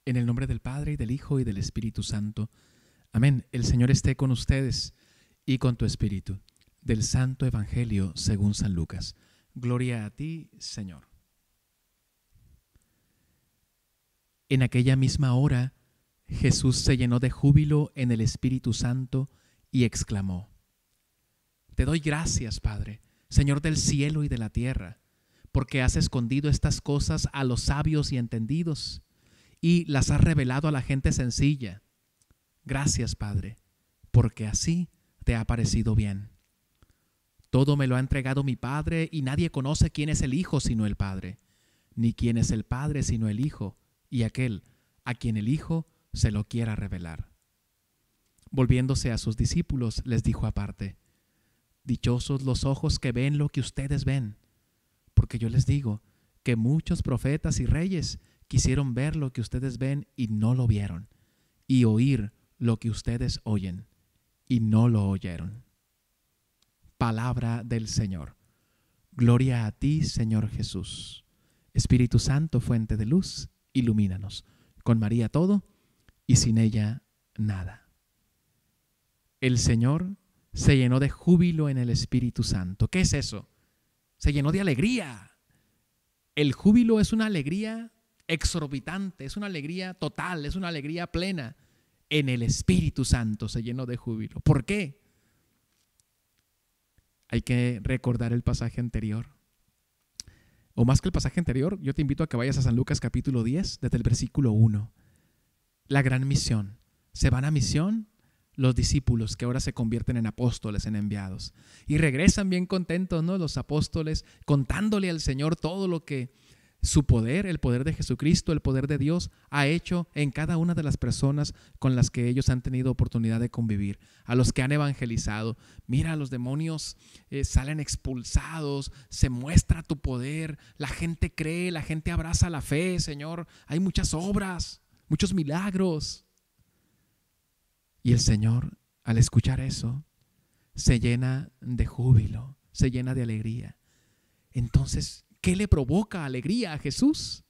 En el nombre del Padre, y del Hijo, y del Espíritu Santo. Amén. El Señor esté con ustedes y con tu espíritu. Del Santo Evangelio según San Lucas. Gloria a ti, Señor. En aquella misma hora, Jesús se llenó de júbilo en el Espíritu Santo y exclamó: Te doy gracias, Padre, Señor del cielo y de la tierra, porque has escondido estas cosas a los sabios y entendidos y las has revelado a la gente sencilla. Gracias, Padre, porque así te ha parecido bien. Todo me lo ha entregado mi Padre, y nadie conoce quién es el Hijo sino el Padre, ni quién es el Padre sino el Hijo, y aquel a quien el Hijo se lo quiera revelar. Volviéndose a sus discípulos, les dijo aparte: Dichosos los ojos que ven lo que ustedes ven, porque yo les digo que muchos profetas y reyes quisieron ver lo que ustedes ven y no lo vieron, y oír lo que ustedes oyen y no lo oyeron. Palabra del Señor. Gloria a ti, Señor Jesús. Espíritu Santo, fuente de luz, ilumínanos. Con María todo y sin ella nada. El Señor se llenó de júbilo en el Espíritu Santo. ¿Qué es eso? Se llenó de alegría. El júbilo es una alegría exorbitante, es una alegría total, es una alegría plena. En el Espíritu Santo se llenó de júbilo. ¿Por qué? Hay que recordar el pasaje anterior. O más que el pasaje anterior, yo te invito a que vayas a San Lucas capítulo 10, desde el versículo 1. La gran misión. Se van a misión los discípulos que ahora se convierten en apóstoles, en enviados. Y regresan bien contentos, ¿no? Los apóstoles contándole al Señor todo lo que su poder, el poder de Jesucristo, el poder de Dios ha hecho en cada una de las personas con las que ellos han tenido oportunidad de convivir, a los que han evangelizado. Mira, los demonios salen expulsados, se muestra tu poder, la gente cree, la gente abraza la fe, Señor. Hay muchas obras, muchos milagros. Y el Señor, al escuchar eso, se llena de júbilo, se llena de alegría. Entonces, ¿qué le provoca alegría a Jesús?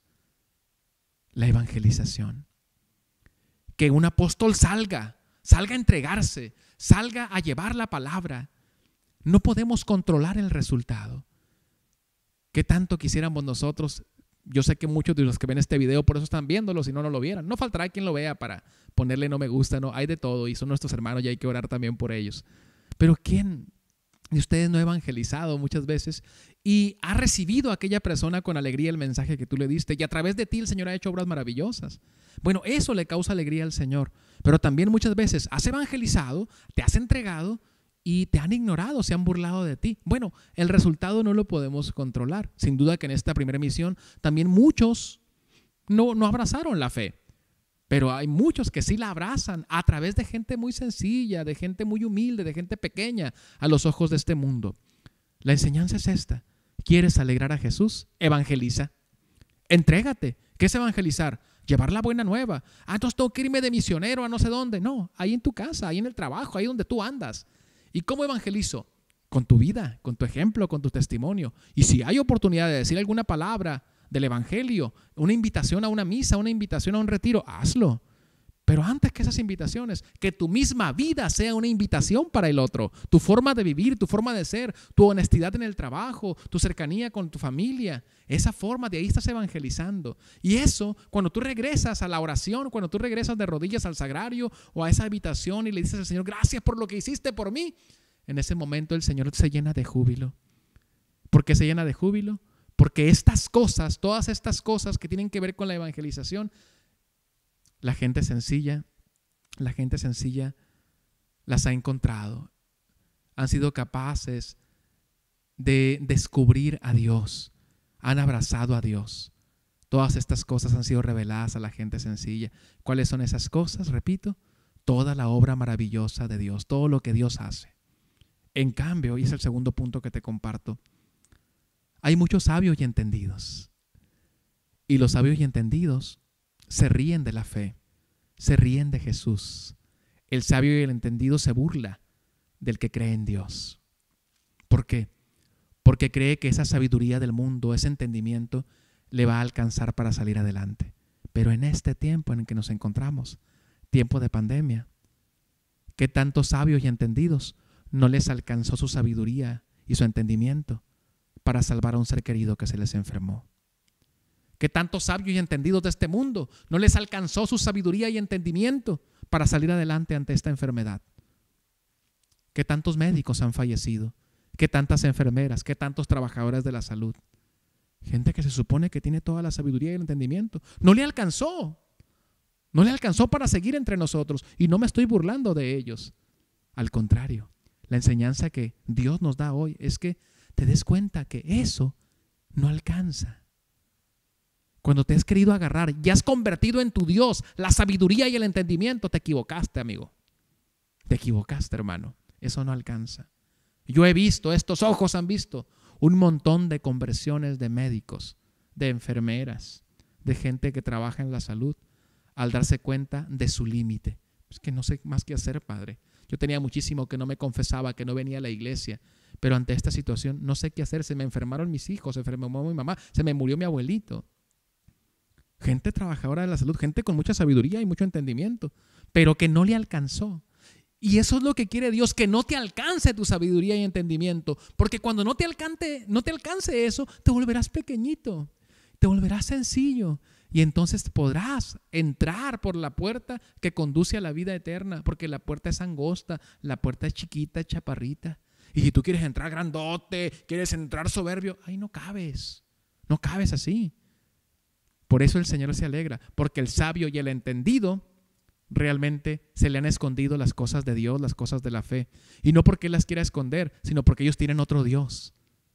La evangelización. Que un apóstol salga a entregarse, salga a llevar la palabra. No podemos controlar el resultado. ¿Qué tanto quisiéramos nosotros? Yo sé que muchos de los que ven este video por eso están viéndolo, si no, no lo vieran. No faltará quien lo vea para ponerle no me gusta, no, hay de todo y son nuestros hermanos y hay que orar también por ellos. Pero ¿quién de ustedes no ha evangelizado muchas veces y ha recibido a aquella persona con alegría el mensaje que tú le diste y a través de ti el Señor ha hecho obras maravillosas? Bueno, eso le causa alegría al Señor, pero también muchas veces has evangelizado, te has entregado y te han ignorado, se han burlado de ti. Bueno, el resultado no lo podemos controlar. Sin duda que en esta primera misión también muchos no abrazaron la fe, pero hay muchos que sí la abrazan a través de gente muy sencilla, de gente muy humilde, de gente pequeña a los ojos de este mundo. La enseñanza es esta. ¿Quieres alegrar a Jesús? Evangeliza. Entrégate. ¿Qué es evangelizar? Llevar la buena nueva. Entonces tengo que irme de misionero a no sé dónde. No, ahí en tu casa, ahí en el trabajo, ahí donde tú andas. ¿Y cómo evangelizo? Con tu vida, con tu ejemplo, con tu testimonio. Y si hay oportunidad de decir alguna palabra del evangelio, una invitación a una misa, una invitación a un retiro, hazlo. Pero antes que esas invitaciones, que tu misma vida sea una invitación para el otro. Tu forma de vivir, tu forma de ser, tu honestidad en el trabajo, tu cercanía con tu familia. Esa forma, de ahí estás evangelizando. Y eso, cuando tú regresas a la oración, cuando tú regresas de rodillas al sagrario o a esa habitación y le dices al Señor, gracias por lo que hiciste por mí, en ese momento el Señor se llena de júbilo. ¿Por qué se llena de júbilo? Porque estas cosas, todas estas cosas que tienen que ver con la evangelización, la gente sencilla las ha encontrado. Han sido capaces de descubrir a Dios. Han abrazado a Dios. Todas estas cosas han sido reveladas a la gente sencilla. ¿Cuáles son esas cosas? Repito, toda la obra maravillosa de Dios, todo lo que Dios hace. En cambio, y es el segundo punto que te comparto, hay muchos sabios y entendidos. Y los sabios y entendidos se ríen de la fe, se ríen de Jesús. El sabio y el entendido se burla del que cree en Dios. ¿Por qué? Porque cree que esa sabiduría del mundo, ese entendimiento, le va a alcanzar para salir adelante. Pero en este tiempo en el que nos encontramos, tiempo de pandemia, ¿qué tantos sabios y entendidos no les alcanzó su sabiduría y su entendimiento para salvar a un ser querido que se les enfermó? ¿Qué tantos sabios y entendidos de este mundo no les alcanzó su sabiduría y entendimiento para salir adelante ante esta enfermedad? ¿Qué tantos médicos han fallecido? ¿Qué tantas enfermeras? ¿Qué tantos trabajadores de la salud? Gente que se supone que tiene toda la sabiduría y el entendimiento. No le alcanzó. No le alcanzó para seguir entre nosotros. Y no me estoy burlando de ellos. Al contrario, la enseñanza que Dios nos da hoy es que te des cuenta que eso no alcanza. Cuando te has querido agarrar y has convertido en tu Dios la sabiduría y el entendimiento, te equivocaste, amigo. Te equivocaste, hermano. Eso no alcanza. Yo he visto, estos ojos han visto un montón de conversiones de médicos, de enfermeras, de gente que trabaja en la salud, al darse cuenta de su límite. Es que no sé más qué hacer, Padre. Yo tenía muchísimo que no me confesaba, que no venía a la iglesia, pero ante esta situación no sé qué hacer. Se me enfermaron mis hijos, se enfermó mi mamá, se me murió mi abuelito. Gente trabajadora de la salud, gente con mucha sabiduría y mucho entendimiento, pero que no le alcanzó. Y eso es lo que quiere Dios, que no te alcance tu sabiduría y entendimiento, porque cuando no te alcance eso, te volverás pequeñito, te volverás sencillo, y entonces podrás entrar por la puerta que conduce a la vida eterna, porque la puerta es angosta, la puerta es chiquita, chaparrita, y si tú quieres entrar grandote, quieres entrar soberbio, ahí no cabes así. Por eso el Señor se alegra, porque el sabio y el entendido realmente se le han escondido las cosas de Dios, las cosas de la fe. Y no porque Él las quiera esconder, sino porque ellos tienen otro Dios.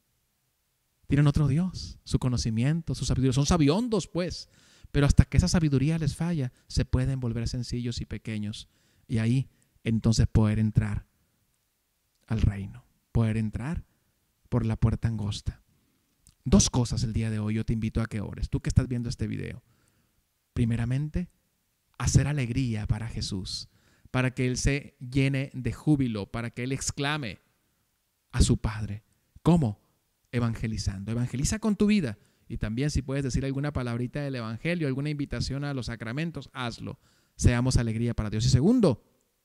Tienen otro Dios, su conocimiento, su sabiduría. Son sabiondos, pues. Pero hasta que esa sabiduría les falla, se pueden volver sencillos y pequeños. Y ahí, entonces, poder entrar al reino. Poder entrar por la puerta angosta. Dos cosas el día de hoy yo te invito a que ores. Tú que estás viendo este video. Primeramente, hacer alegría para Jesús, para que Él se llene de júbilo, para que Él exclame a su Padre. ¿Cómo? Evangelizando. Evangeliza con tu vida. Y también si puedes decir alguna palabrita del evangelio, alguna invitación a los sacramentos, hazlo. Seamos alegría para Dios. Y segundo,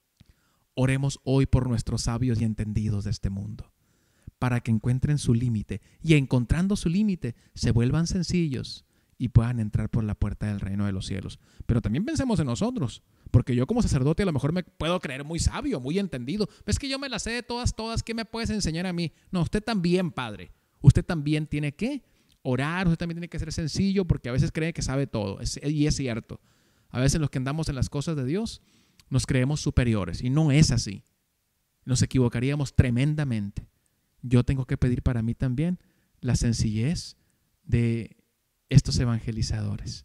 oremos hoy por nuestros sabios y entendidos de este mundo, para que encuentren su límite y encontrando su límite se vuelvan sencillos y puedan entrar por la puerta del reino de los cielos. Pero también pensemos en nosotros, porque yo como sacerdote a lo mejor me puedo creer muy sabio, muy entendido. Es que yo me las sé de todas, ¿qué me puedes enseñar a mí? No, usted también, Padre. Usted también tiene que orar, usted también tiene que ser sencillo, porque a veces cree que sabe todo, y es cierto. A veces los que andamos en las cosas de Dios nos creemos superiores, y no es así. Nos equivocaríamos tremendamente. Yo tengo que pedir para mí también la sencillez de estos evangelizadores.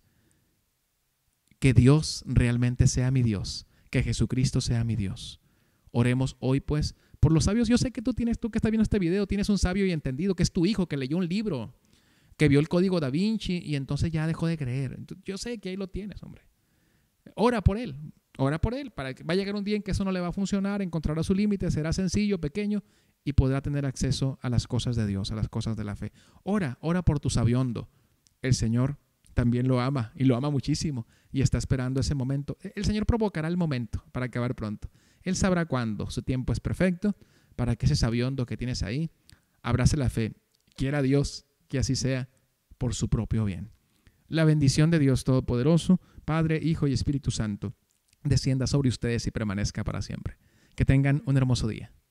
Que Dios realmente sea mi Dios, que Jesucristo sea mi Dios. Oremos hoy pues por los sabios. Yo sé que tú que estás viendo este video, tienes un sabio y entendido, que es tu hijo, que leyó un libro, que vio el código Da Vinci y entonces ya dejó de creer. Yo sé que ahí lo tienes, hombre. Ora por él, para que va a llegar un día en que eso no le va a funcionar, encontrará su límite, será sencillo, pequeño y podrá tener acceso a las cosas de Dios, a las cosas de la fe. Ora por tu sabiondo. El Señor también lo ama y lo ama muchísimo y está esperando ese momento. El Señor provocará el momento para acabar pronto. Él sabrá cuándo. Su tiempo es perfecto para que ese sabiondo que tienes ahí abrace la fe. Quiera Dios que así sea por su propio bien. La bendición de Dios Todopoderoso, Padre, Hijo y Espíritu Santo, descienda sobre ustedes y permanezca para siempre. Que tengan un hermoso día.